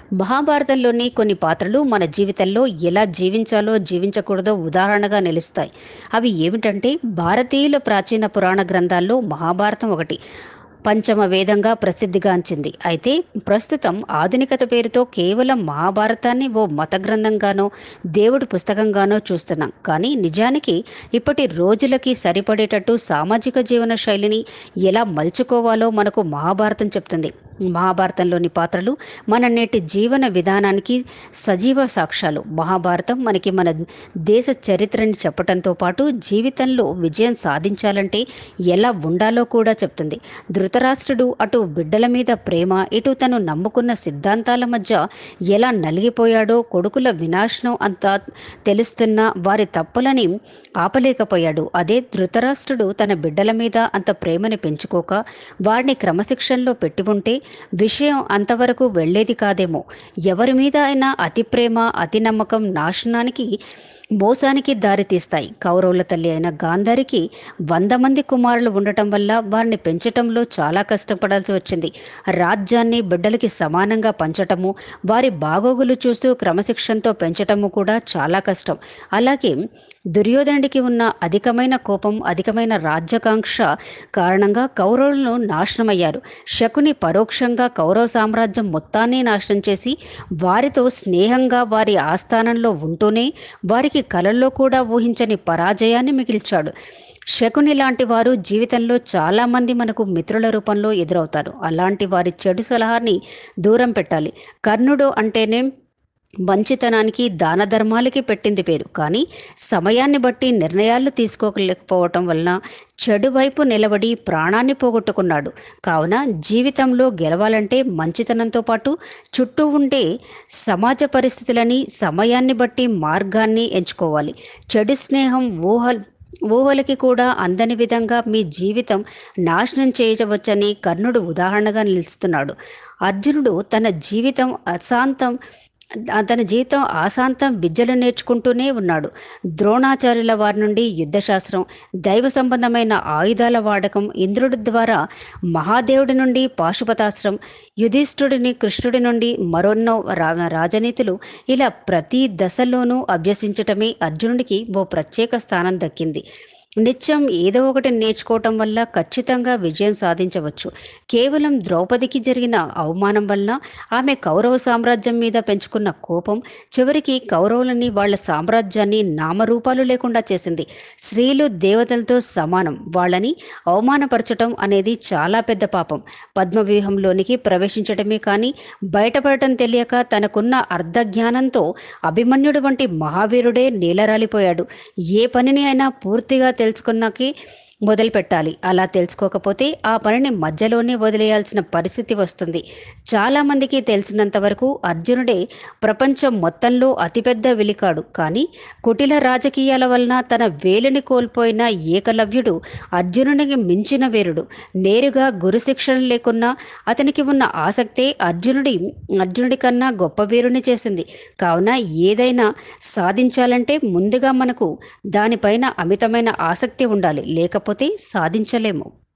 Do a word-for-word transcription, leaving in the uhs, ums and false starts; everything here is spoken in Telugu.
మహాభారతంలోని కొన్ని పాత్రలు మన జీవితంలో ఎలా జీవించాలో జీవించకూడదో ఉదాహరణగా నిలుస్తాయి. అవి ఏమిటంటే, భారతీయుల ప్రాచీన పురాణ గ్రంథాల్లో మహాభారతం ఒకటి. పంచమ వేదంగా ప్రసిద్ధిగాంచింది. అయితే ప్రస్తుతం ఆధునికత పేరుతో కేవలం మహాభారతాన్ని ఓ మత గ్రంథంగానో దేవుడి పుస్తకంగానో చూస్తున్నాం. కానీ నిజానికి ఇప్పటి రోజులకి సరిపడేటట్టు సామాజిక జీవన శైలిని ఎలా మలుచుకోవాలో మనకు మహాభారతం చెప్తుంది. మహాభారతంలోని పాత్రలు మన నేటి జీవన విధానానికి సజీవ సాక్ష్యాలు. మహాభారతం మనకి మన దేశ చరిత్రని చెప్పడంతో పాటు జీవితంలో విజయం సాధించాలంటే ఎలా ఉండాలో కూడా చెప్తుంది. ధృతరాష్ట్రుడు అటు బిడ్డల మీద ప్రేమ, ఇటు తను నమ్ముకున్న సిద్ధాంతాల మధ్య ఎలా నలిగిపోయాడో, కొడుకుల వినాశనం అంతా తెలుస్తున్న వారి తప్పులని ఆపలేకపోయాడు. అదే ధృతరాష్ట్రుడు తన బిడ్డల మీద అంత ప్రేమని పెంచుకోక వారిని క్రమశిక్షణలో పెట్టి ఉంటే విషయం అంతవరకు వెళ్లేది కాదేమో. ఎవరి మీద అయినా అతి ప్రేమ, అతి నమ్మకం నాశనానికి, మోసానికి దారితీస్తాయి. కౌరవుల తల్లి అయిన గాంధారికి వంద మంది కుమారులు ఉండటం వల్ల వారిని పెంచటంలో చాలా కష్టపడాల్సి వచ్చింది. రాజ్యాన్ని బిడ్డలకి సమానంగా పంచటము, వారి బాగోగులు చూస్తూ క్రమశిక్షణతో పెంచటము కూడా చాలా కష్టం. అలాగే దుర్యోధనుడికి ఉన్న అధికమైన కోపం, అధికమైన రాజ్యాకాంక్ష కారణంగా కౌరవులను నాశనమయ్యారు. శకుని పరోక్షంగా కౌరవ సామ్రాజ్యం మొత్తాన్ని నాశనం చేసి వారితో స్నేహంగా వారి ఆస్థానంలో ఉంటూనే వారికి కలల్లో కూడా ఊహించని పరాజయాన్ని మిగిల్చాడు. శకుని లాంటి వారు జీవితంలో చాలామంది మనకు మిత్రుల రూపంలో ఎదురవుతారు. అలాంటి వారి చెడు సలహాని దూరం పెట్టాలి. కర్ణుడు అంటేనే మంచితనానికి, దాన ధర్మాలకి పెట్టింది పేరు. కానీ సమయాన్ని బట్టి నిర్ణయాలు తీసుకోలేకపోవటం వలన చెడు వైపు నిలబడి ప్రాణాన్ని పోగొట్టుకున్నాడు. కావున జీవితంలో గెలవాలంటే మంచితనంతో పాటు చుట్టూ ఉండే సమాజ పరిస్థితులని, సమయాన్ని బట్టి మార్గాన్ని ఎంచుకోవాలి. చెడు స్నేహం ఊహ ఊహలకి కూడా అందని విధంగా మీ జీవితం నాశనం చేయవచ్చని కర్ణుడు ఉదాహరణగా నిలుస్తున్నాడు. అర్జునుడు తన జీవితం అశాంతం తన జీవితం ఆశాంతం విద్యలు నేర్చుకుంటూనే ఉన్నాడు. ద్రోణాచార్యుల వారి నుండి యుద్ధశాస్త్రం, దైవ సంబంధమైన ఆయుధాల వాడకం, ఇంద్రుడి ద్వారా మహాదేవుడి నుండి పాశుపతాస్త్రం, యుధిష్ఠుడిని కృష్ణుడి నుండి మరెన్నో రా రాజనీతులు ఇలా ప్రతి దశలోనూ అభ్యసించటమే అర్జునుడికి ఓ ప్రత్యేక స్థానం దక్కింది. నిత్యం ఏదో ఒకటి నేర్చుకోవటం వల్ల ఖచ్చితంగా విజయం సాధించవచ్చు. కేవలం ద్రౌపదికి జరిగిన అవమానం వల్ల ఆమె కౌరవ సామ్రాజ్యం మీద పెంచుకున్న కోపం చివరికి కౌరవులని, వాళ్ళ సామ్రాజ్యాన్ని నామరూపాలు లేకుండా చేసింది. స్త్రీలు దేవతలతో సమానం, వాళ్ళని అవమానపరచటం అనేది చాలా పెద్ద పాపం. పద్మవ్యూహంలోనికి ప్రవేశించటమే కానీ బయటపడటం తెలియక తనకున్న అర్ధజ్ఞానంతో అభిమన్యుడు వంటి మహావీరుడే నీలరాలిపోయాడు. ఏ పనిని అయినా పూర్తిగా తెలుసుకున్నాకే మొదలు పెట్టాలి. అలా తెలుసుకోకపోతే ఆ పనిని మధ్యలోనే వదిలేయాల్సిన పరిస్థితి వస్తుంది. చాలామందికి తెలిసినంత వరకు అర్జునుడే ప్రపంచం మొత్తంలో అతిపెద్ద వెలికాడు. కానీ కుటిల రాజకీయాల వలన తన వేలిని కోల్పోయిన ఏకలవ్యుడు అర్జునుడికి మించిన వీరుడు. నేరుగా గురు శిక్షణ లేకున్నా అతనికి ఉన్న ఆసక్తే అర్జునుడి అర్జునుడి కన్నా గొప్ప వీరుని చేసింది. కావున ఏదైనా సాధించాలంటే ముందుగా మనకు దానిపైన అమితమైన ఆసక్తి ఉండాలి. లేకపోతే సాధించలేము.